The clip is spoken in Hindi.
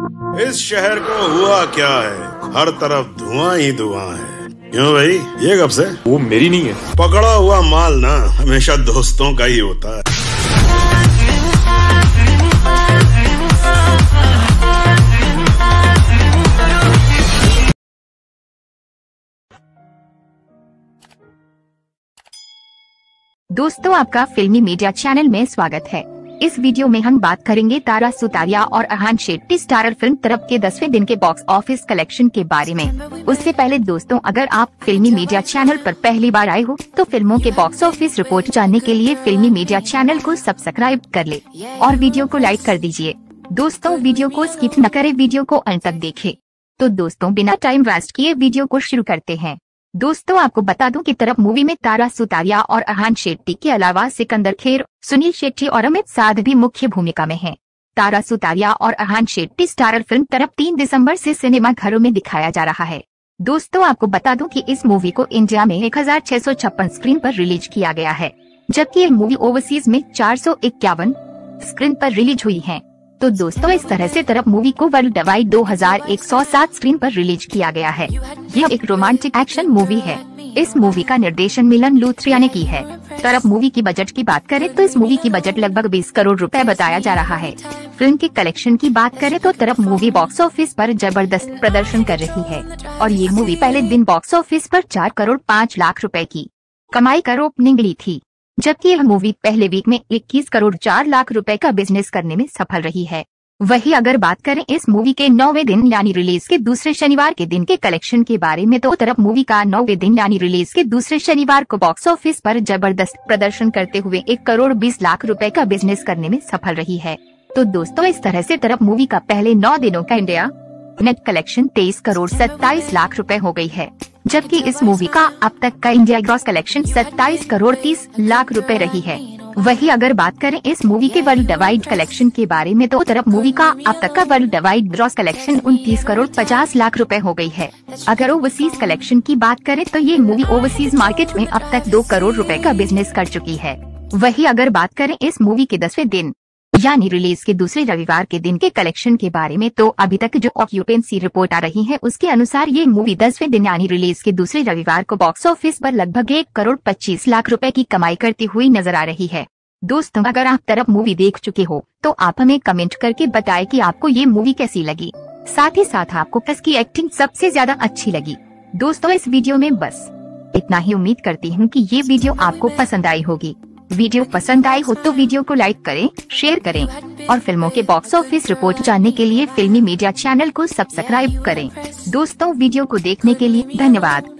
इस शहर को हुआ क्या है, हर तरफ धुआं ही धुआं है। क्यों भाई, ये कब से? वो मेरी नहीं है। पकड़ा हुआ माल ना हमेशा दोस्तों का ही होता है। दोस्तों, आपका फिल्मी मीडिया चैनल में स्वागत है। इस वीडियो में हम बात करेंगे तारा सुतारिया और अरहान शेट्टी स्टारर फिल्म तरफ के 10वें दिन के बॉक्स ऑफिस कलेक्शन के बारे में। उससे पहले दोस्तों, अगर आप फिल्मी मीडिया चैनल पर पहली बार आए हो तो फिल्मों के बॉक्स ऑफिस रिपोर्ट जानने के लिए फिल्मी मीडिया चैनल को सब्सक्राइब कर ले और वीडियो को लाइक कर दीजिए। दोस्तों, वीडियो को स्किप न करें, वीडियो को अंत तक देखें। तो दोस्तों, बिना टाइम वेस्ट किए वीडियो को शुरू करते हैं। दोस्तों, आपको बता दूं कि तरफ मूवी में तारा सुतारिया और अरहान शेट्टी के अलावा सिकंदर खेर, सुनील शेट्टी और अमित साध भी मुख्य भूमिका में हैं। तारा सुतारिया और अरहान शेट्टी स्टारर फिल्म तरफ 3 दिसंबर से सिनेमा घरों में दिखाया जा रहा है। दोस्तों, आपको बता दूं कि इस मूवी को इंडिया में 1656 स्क्रीन पर रिलीज किया गया है, जबकि यह मूवी ओवरसीज में 451 स्क्रीन पर रिलीज हुई है। तो दोस्तों, इस तरह से तरफ मूवी को वर्ल्ड वाइड 2107 स्क्रीन पर रिलीज किया गया है। यह एक रोमांटिक एक्शन मूवी है। इस मूवी का निर्देशन मिलन लूथरिया ने की है। तरफ मूवी की बजट की बात करें तो इस मूवी की बजट लगभग 20 करोड़ रुपए बताया जा रहा है। फिल्म के कलेक्शन की बात करें तो तरफ मूवी बॉक्स ऑफिस पर जबरदस्त प्रदर्शन कर रही है और ये मूवी पहले दिन बॉक्स ऑफिस पर 4 करोड़ 5 लाख रुपए की कमाई कर ओपनिंग ली थी, जबकि यह मूवी पहले वीक में 21 करोड़ 4 लाख रुपए का बिजनेस करने में सफल रही है। वही अगर बात करें इस मूवी के 9वें दिन यानी रिलीज के दूसरे शनिवार के दिन के कलेक्शन के बारे में तो तरफ मूवी का 9वें दिन यानी रिलीज के दूसरे शनिवार को बॉक्स ऑफिस पर जबरदस्त प्रदर्शन करते हुए 1 करोड़ 20 लाख रुपए का बिजनेस करने में सफल रही है। तो दोस्तों, इस तरह से तरफ मूवी का पहले 9 दिनों का India net collection 23 crore 27 lakh रुपए हो गई है, जबकि इस मूवी का अब तक का India gross collection 27 crore 30 lakh रुपए रही है। वही अगर बात करें इस मूवी के वर्ल्ड वाइड कलेक्शन के बारे में तो तरफ मूवी का अब तक का world wide gross collection 29 crore 50 lakh रुपए हो गई है। अगर ओवरसीज कलेक्शन की बात करें तो ये मूवी ओवरसीज मार्केट में अब तक 2 करोड़ रुपए का बिजनेस कर चुकी है। वही अगर बात करें इस मूवी के 10वें दिन यानी रिलीज के दूसरे रविवार के दिन के कलेक्शन के बारे में तो अभी तक जो ऑक्यूपेंसी रिपोर्ट आ रही है उसके अनुसार ये मूवी 10वें दिन यानी रिलीज के दूसरे रविवार को बॉक्स ऑफिस पर लगभग 1 करोड़ 25 लाख रुपए की कमाई करती हुई नजर आ रही है। दोस्तों, अगर आप तरफ मूवी देख चुके हो तो आप हमें कमेंट करके बताएं कि आपको ये मूवी कैसी लगी, साथ ही साथ आपको किसकी एक्टिंग सबसे ज्यादा अच्छी लगी। दोस्तों, इस वीडियो में बस इतना ही। उम्मीद करती हूँ कि ये वीडियो आपको पसंद आई होगी। वीडियो पसंद आई हो तो वीडियो को लाइक करें, शेयर करें और फिल्मों के बॉक्स ऑफिस रिपोर्ट जानने के लिए फिल्मी मीडिया चैनल को सब्सक्राइब करें। दोस्तों, वीडियो को देखने के लिए धन्यवाद।